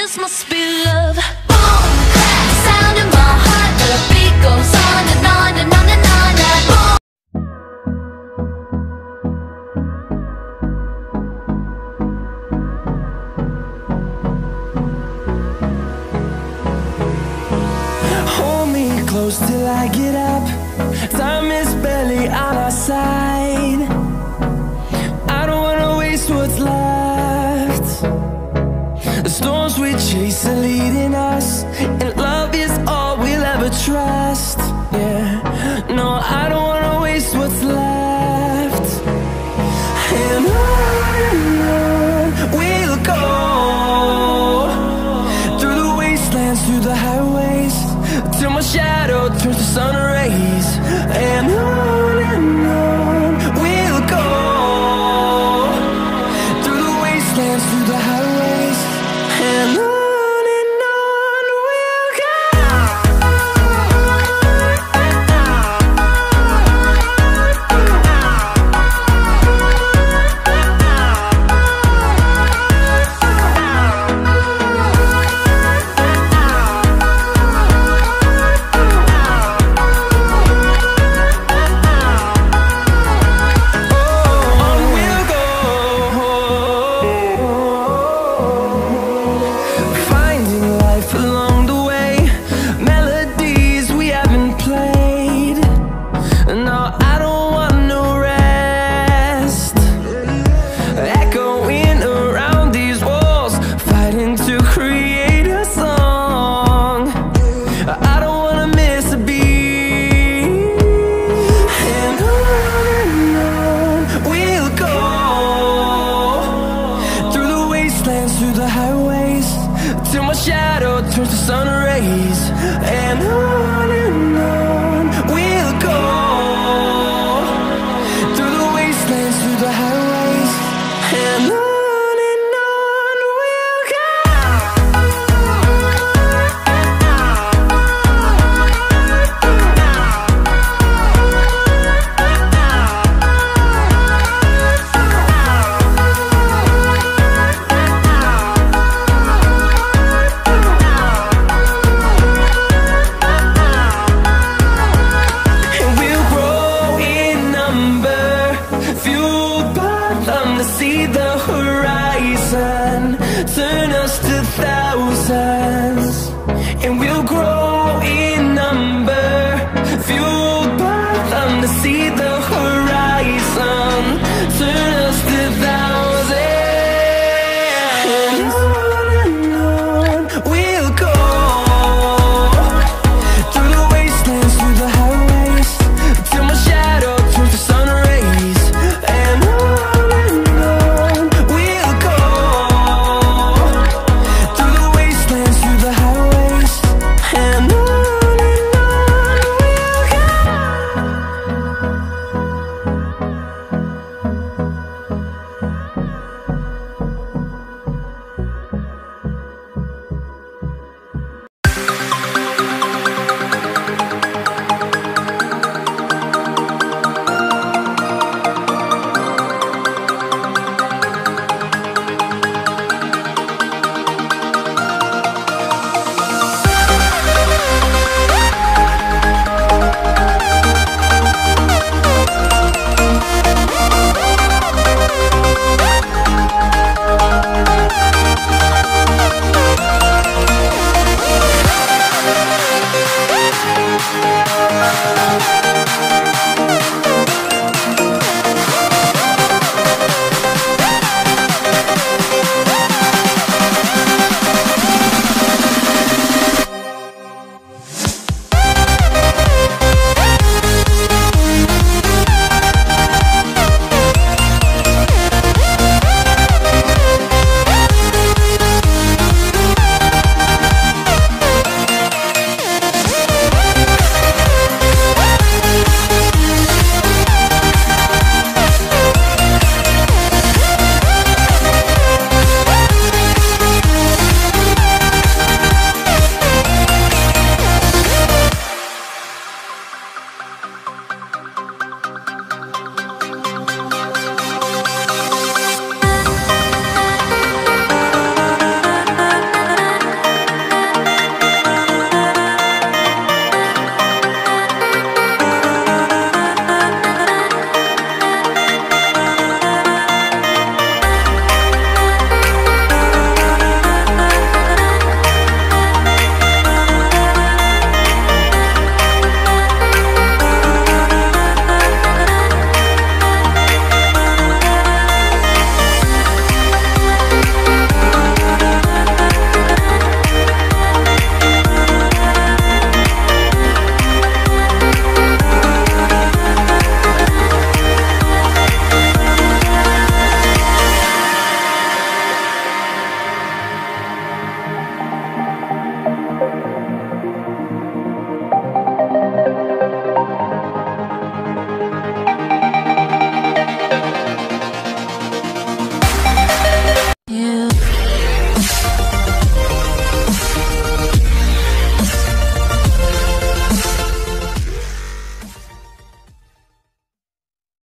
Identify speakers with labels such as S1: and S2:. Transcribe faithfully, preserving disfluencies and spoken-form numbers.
S1: this must be love. Boom, clap, sound in my heart. The beat goes on and on and on and on and boom.
S2: Hold me close till I get up. Time is barely on our side. I don't wanna waste what's left. The storms we chase are leading us, and love is all we'll ever trust. Yeah, no, I don't wanna waste what's left. And on and on we'll go, through the wastelands, through the highways, till my shadow turns to sun rays. And on and on we'll go, through the wastelands, through the highways, and on. Through the highways, till my shadow turns to sun rays. And on and on we'll go, through the wastelands, through the highways, and on. See the horizon turn us to thousands, and we'll grow